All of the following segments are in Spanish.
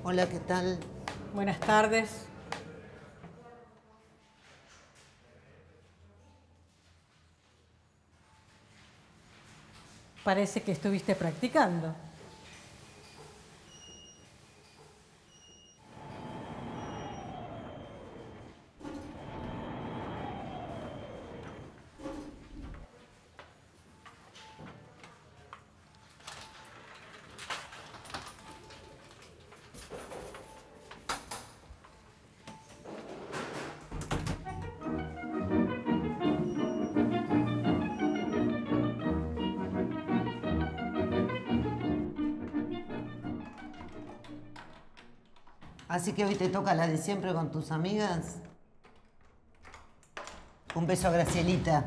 Hola, ¿qué tal? Buenas tardes. Parece que estuviste practicando. Así que hoy te toca la de siempre con tus amigas. Un beso a Gracielita.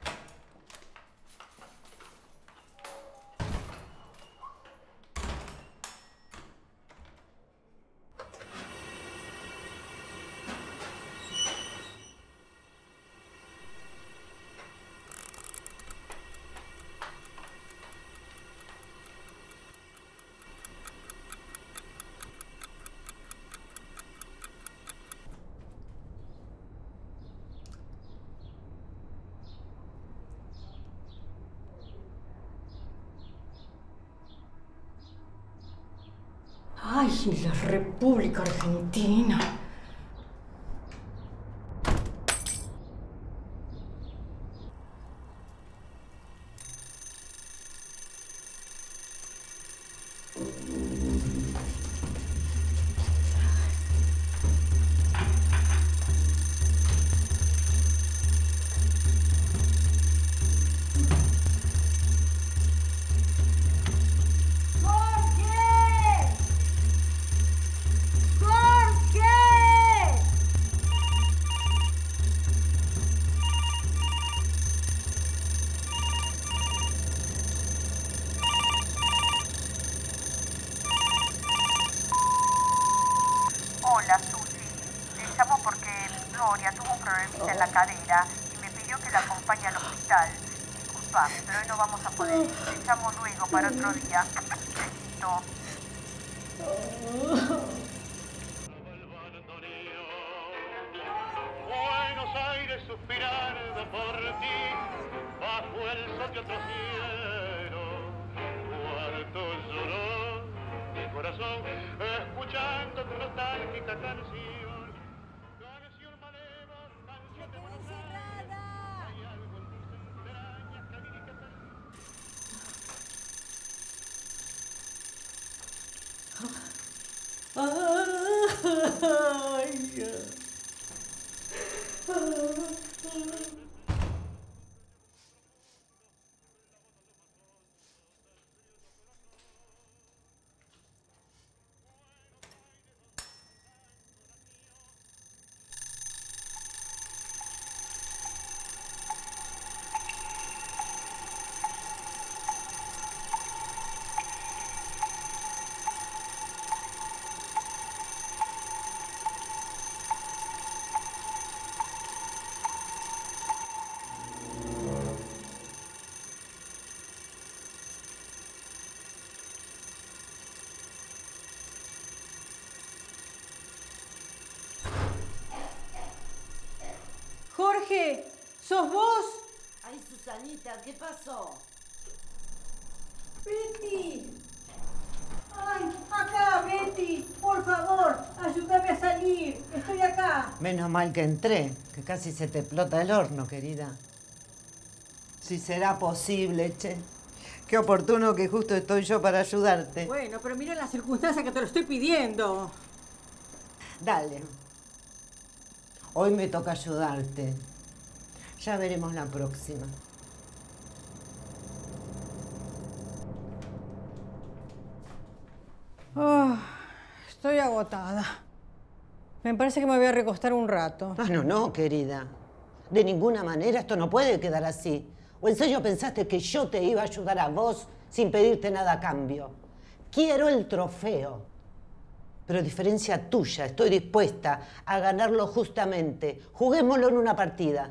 ¡Ay, la República Argentina! Hola, Susi. Te llamo porque Gloria tuvo un problemita en la cadera y me pidió que la acompañe al hospital. Disculpame, pero hoy no vamos a poder ir. Te llamo luego para otro día. Besito. Buenos Aires suspirando por ti, bajo el sol de otro cielo. Cuánto lloró mi corazón, escuchando tu nostálgica canción. Canción maleva, canción de buenos aires. Hay algo en tus entrañas que a mí que Jorge, ¿sos vos? Ay, Susanita, ¿qué pasó? ¡Betty! ¡Ay, acá, Betty! Por favor, ayúdame a salir. Estoy acá. Menos mal que entré, que casi se te explota el horno, querida. Si será posible, che. Qué oportuno que justo estoy yo para ayudarte. Bueno, pero mira las circunstancias que te lo estoy pidiendo. Dale. Hoy me toca ayudarte. Ya veremos la próxima. Estoy agotada. Me parece que me voy a recostar un rato. Ah, no, querida. De ninguna manera esto no puede quedar así. ¿O en serio pensaste que yo te iba a ayudar a vos sin pedirte nada a cambio? Quiero el trofeo. Pero a diferencia tuya, estoy dispuesta a ganarlo justamente. Juguémoslo en una partida.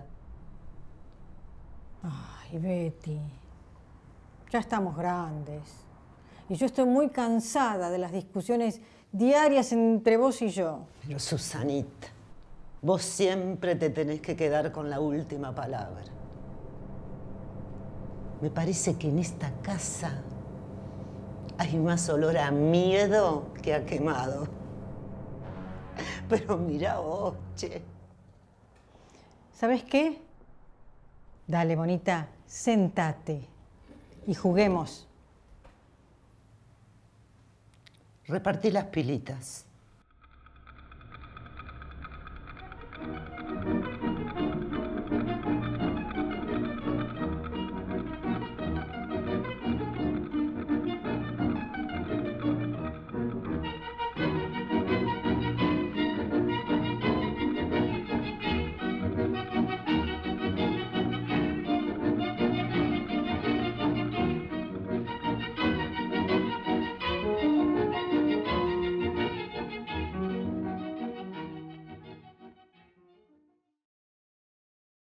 Ay, Betty, ya estamos grandes. Y yo estoy muy cansada de las discusiones diarias entre vos y yo. Pero Susanita, vos siempre te tenés que quedar con la última palabra. Me parece que en esta casa hay más olor a miedo que a quemado. Pero mira vos, che. ¿Sabes qué? Dale, bonita, sentate y juguemos. Repartí las pilitas.